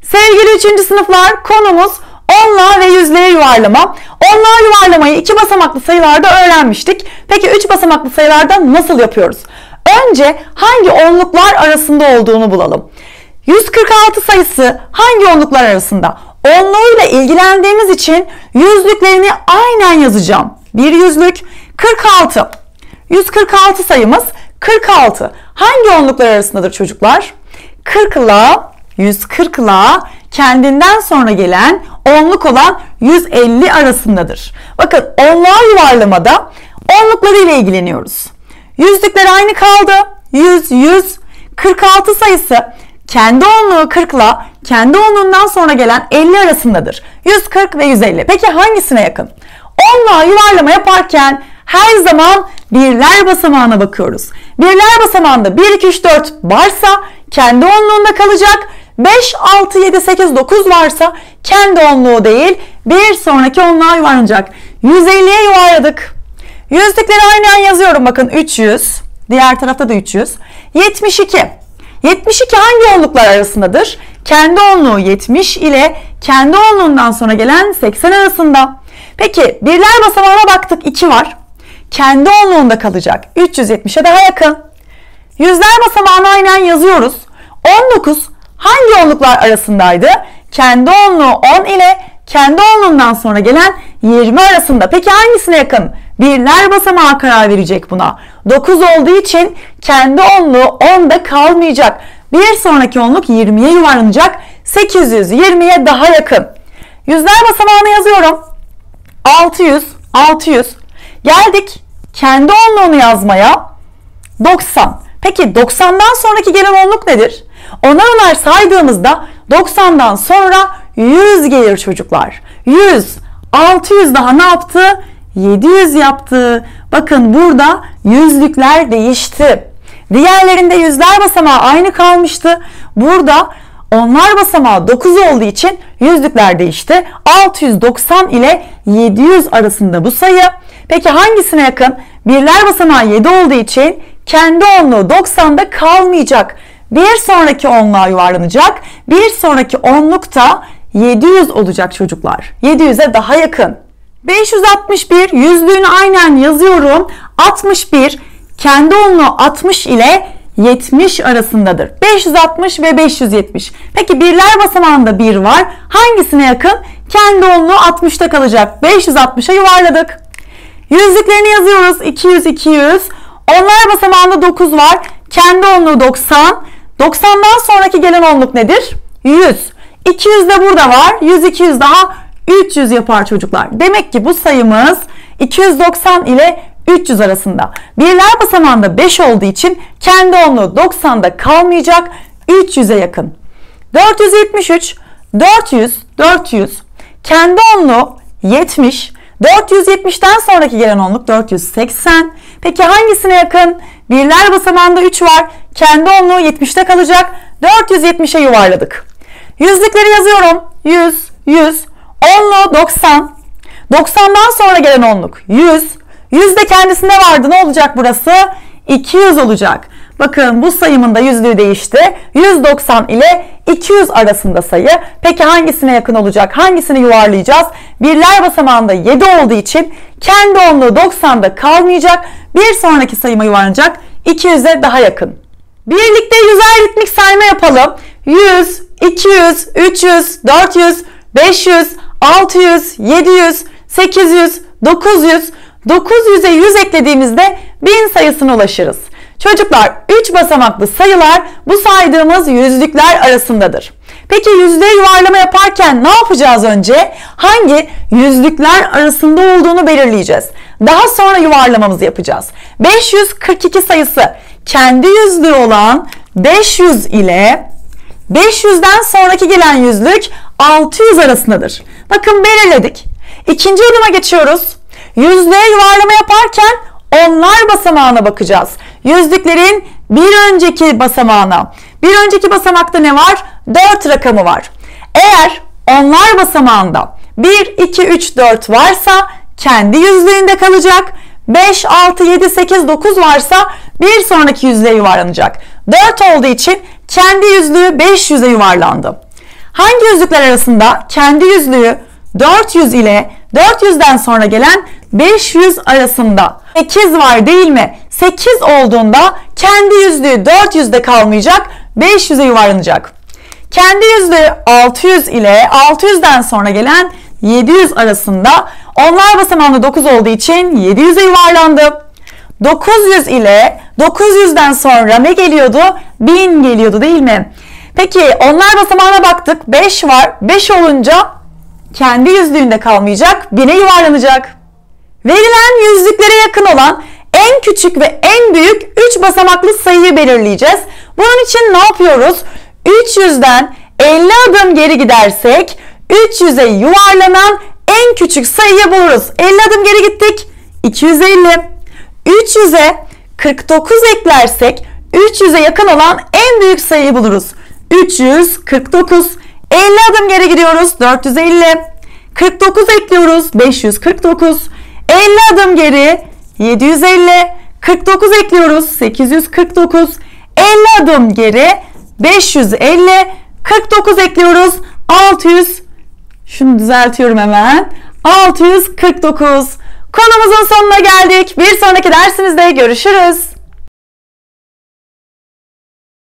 Sevgili 3. sınıflar, konumuz onluğa ve yüzlüğe yuvarlama. Onluğa yuvarlamayı 2 basamaklı sayılarda öğrenmiştik. Peki 3 basamaklı sayılarda nasıl yapıyoruz? Önce hangi onluklar arasında olduğunu bulalım. 146 sayısı hangi onluklar arasında? Onluğuyla ilgilendiğimiz için yüzlüklerini aynen yazacağım. Bir yüzlük 46. 146 sayımız 46. Hangi onluklar arasındadır çocuklar? 40 ile 140 ile kendinden sonra gelen onluk olan 150 arasındadır. Bakın onluğa yuvarlamada onlukları ile ilgileniyoruz. Yüzlükler aynı kaldı. 100, 100. 46 sayısı kendi onluğu 40 ile kendi onluğundan sonra gelen 50 arasındadır. 140 ve 150. Peki hangisine yakın? Onluğa yuvarlama yaparken her zaman birler basamağına bakıyoruz. Birler basamağında 1, 2, 3, 4 varsa kendi onluğunda kalacak. 5, 6, 7, 8, 9 varsa kendi onluğu değil, bir sonraki onluğa yuvarlanacak. 150'ye yuvarladık. Yüzlükleri aynen yazıyorum. Bakın 300. Diğer tarafta da 300. 72. 72 hangi onluklar arasındadır? Kendi onluğu 70 ile kendi onluğundan sonra gelen 80 arasında. Peki birler basamağına baktık. 2 var. Kendi onluğunda kalacak. 370'e daha yakın. Yüzler basamağına aynen yazıyoruz. 19 hangi onluklar arasındaydı? Kendi onluğu 10 ile kendi onluğundan sonra gelen 20 arasında. Peki hangisine yakın? Birler basamağı karar verecek buna. 9 olduğu için kendi onluğu 10'da kalmayacak. Bir sonraki onluk 20'ye yuvarlanacak. 820'ye daha yakın. Yüzler basamağını yazıyorum. 600, 600. Geldik kendi onluğunu yazmaya. 90. Peki 90'dan sonraki gelen onluk nedir? Onar saydığımızda 90'dan sonra 100 gelir çocuklar. 100, 600 daha ne yaptı? 700 yaptı. Bakın burada yüzlükler değişti. Diğerlerinde yüzler basamağı aynı kalmıştı. Burada onlar basamağı 9 olduğu için yüzlükler değişti. 690 ile 700 arasında bu sayı. Peki hangisine yakın? Birler basamağı 7 olduğu için kendi onluğu 90'da kalmayacak. Bir sonraki onluğa yuvarlanacak. Bir sonraki onluk da 700 olacak çocuklar. 700'e daha yakın. 561 yüzlüğünü aynen yazıyorum. 61 kendi onluğu 60 ile 70 arasındadır. 560 ve 570. Peki birler basamağında 1 var. Hangisine yakın? Kendi onluğu 60'ta kalacak. 560'a yuvarladık. Yüzlüklerini yazıyoruz. 200, 200. Onlar basamağında 9 var. Kendi onluğu 90. 90'dan sonraki gelen onluk nedir? 100. 200 de burada var. 100, 200 daha 300 yapar çocuklar. Demek ki bu sayımız 290 ile 300 arasında. Birler basamağında 5 olduğu için kendi onluğu 90'da kalmayacak. 300'e yakın. 473, 400, 400. Kendi onluğu 70. 470'ten sonraki gelen onluk 480. Peki hangisine yakın? Birler basamağında 3 var. Kendi onluğu 70'te kalacak. 470'e yuvarladık. Yüzlükleri yazıyorum. 100, 100. Onluğu 90. 90'dan sonra gelen onluk 100. 100 de kendisinde vardı. Ne olacak burası? 200 olacak. Bakın bu sayımın da yüzlüğü değişti. 190 ile 200 arasında sayı. Peki hangisine yakın olacak? Hangisini yuvarlayacağız? Birler basamağında 7 olduğu için kendi onluğu 90'da kalmayacak. Bir sonraki sayıma yuvarlanacak. 200'e daha yakın. Birlikte yüzer ritmik sayma yapalım. 100, 200, 300, 400, 500, 600, 700, 800, 900. 900'e 100 eklediğimizde 1000 sayısına ulaşırız. Çocuklar 3 basamaklı sayılar bu saydığımız yüzlükler arasındadır. Peki yüzlüğe yuvarlama yaparken ne yapacağız önce? Hangi yüzlükler arasında olduğunu belirleyeceğiz. Daha sonra yuvarlamamızı yapacağız. 542 sayısı kendi yüzlüğü olan 500 ile 500'den sonraki gelen yüzlük 600 arasındadır. Bakın belirledik. İkinci adıma geçiyoruz. Yüzlüğe yuvarlama yaparken onlar basamağına bakacağız. Yüzlüklerin bir önceki basamağına. Bir önceki basamakta ne var? 4 rakamı var. Eğer onlar basamağında 1, 2, 3, 4 varsa kendi yüzlüğünde kalacak. 5, 6, 7, 8, 9 varsa bir sonraki yüzlüğe yuvarlanacak. 4 olduğu için kendi yüzlüğü 500'e yuvarlandı. Hangi yüzlükler arasında kendi yüzlüğü 400 ile 400'den sonra gelen 500 arasında 8 var değil mi? 8 olduğunda kendi yüzlüğü 400'de kalmayacak, 500'e yuvarlanacak. Kendi yüzlüğü 600 ile 600'den sonra gelen 700 arasında onlar basamağında 9 olduğu için 700'e yuvarlandı. 900 ile 900'den sonra ne geliyordu? 1000 geliyordu değil mi? Peki onlar basamağına baktık. 5 var. 5 olunca kendi yüzlüğünde kalmayacak. 1000'e yuvarlanacak. Verilen yüzlüklere yakın olan en küçük ve en büyük 3 basamaklı sayıyı belirleyeceğiz. Bunun için ne yapıyoruz? 300'den 50 adım geri gidersek 300'e yuvarlanan en küçük sayıyı buluruz. 50 adım geri gittik. 250. 300'e 49 eklersek 300'e yakın olan en büyük sayıyı buluruz. 349. 50 adım geri gidiyoruz. 450. 49 ekliyoruz. 549. 50 adım geri. 750. 49 ekliyoruz. 849. 50 adım geri. 550. 49 ekliyoruz. 600. Şunu düzeltiyorum hemen. 649. Konumuzun sonuna geldik. Bir sonraki dersimizde görüşürüz.